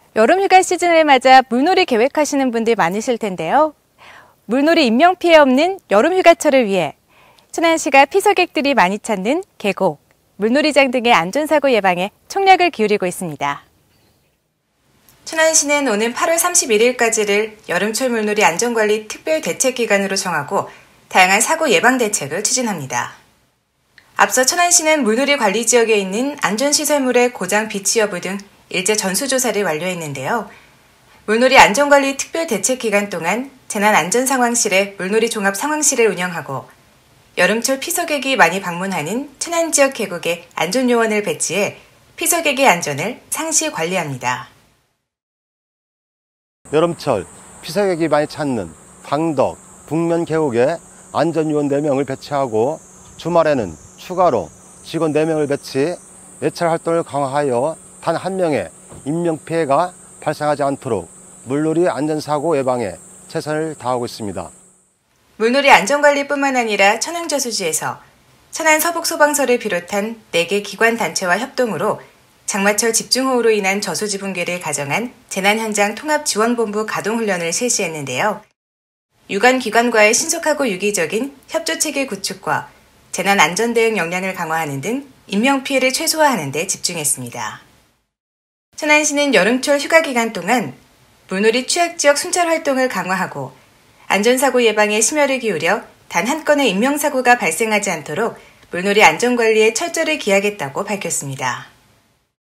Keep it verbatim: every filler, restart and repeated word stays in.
여름휴가 시즌을 맞아 물놀이 계획하시는 분들 많으실 텐데요. 물놀이 인명피해 없는 여름휴가철을 위해 천안시가 피서객들이 많이 찾는 계곡, 물놀이장 등의 안전사고 예방에 총력을 기울이고 있습니다. 천안시는 오는 팔월 삼십일일까지를 여름철 물놀이 안전관리 특별대책기간으로 정하고 다양한 사고 예방 대책을 추진합니다. 앞서 천안시는 물놀이 관리 지역에 있는 안전시설물의 고장 비치 여부 등 일제 전수조사를 완료했는데요. 물놀이 안전관리 특별대책기간 동안 재난안전상황실에 물놀이 종합상황실을 운영하고 여름철 피서객이 많이 방문하는 천안 지역 계곡에 안전요원을 배치해 피서객의 안전을 상시 관리합니다. 여름철 피서객이 많이 찾는 광덕, 북면 계곡에 안전요원 네 명을 배치하고 주말에는 추가로 직원 네 명을 배치, 예찰 활동을 강화하여 단 한 명의 인명피해가 발생하지 않도록 물놀이 안전사고 예방에 최선을 다하고 있습니다. 물놀이 안전관리뿐만 아니라 천흥저수지에서 천안 서북소방서를 비롯한 네 개 기관 단체와 협동으로 장마철 집중호우로 인한 저수지 붕괴를 가정한 재난현장 통합지원본부 가동훈련을 실시했는데요. 유관기관과의 신속하고 유기적인 협조체계 구축과 재난안전대응 역량을 강화하는 등 인명피해를 최소화하는 데 집중했습니다. 천안시는 여름철 휴가 기간 동안 물놀이 취약지역 순찰 활동을 강화하고 안전사고 예방에 심혈을 기울여 단 한 건의 인명사고가 발생하지 않도록 물놀이 안전관리에 철저를 기하겠다고 밝혔습니다.